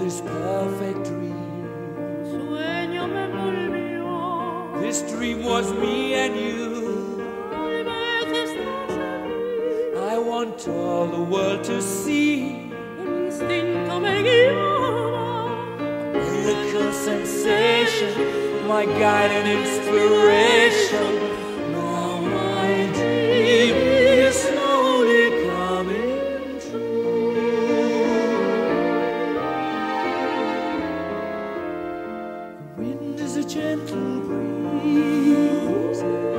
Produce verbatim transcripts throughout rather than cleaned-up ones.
this perfect dream. Sueño me envolvió. This dream was me and you. I want all the world to see. El instinto me guiaba. Miracle sensation, my guide and inspiration. Now my dream is slowly coming true. The wind is a gentle breeze.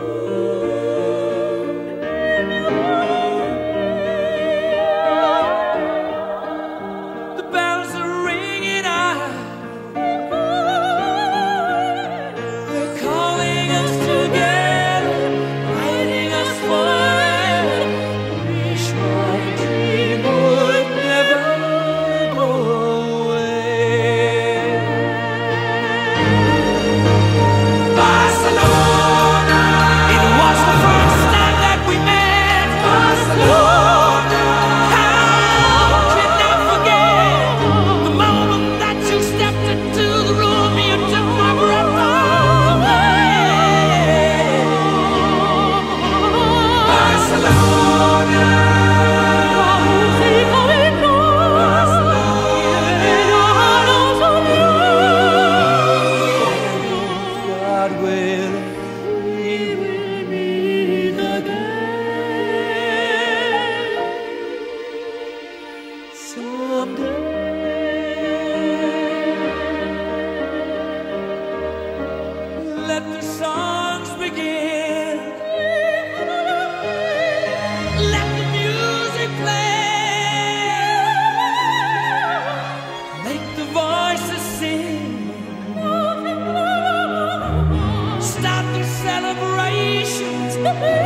The bells are ringing out. They're calling us together, guiding us forever. Wish my dream would never go away. Barcelona, it was the first time that we met. Barcelona, how can I forget the moment that you stepped into the room? You took my breath away. Barcelona, Música de God willing, we will meet again someday. Let the songs begin. Let the music play. Make the voices sing. Start the celebrations.